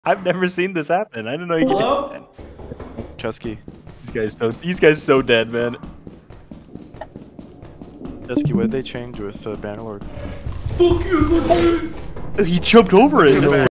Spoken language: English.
I've never seen this happen. I didn't know you could do that. Chesky. These guys so dead, man. Chesky, what did they change with Bannerlord? He jumped over it.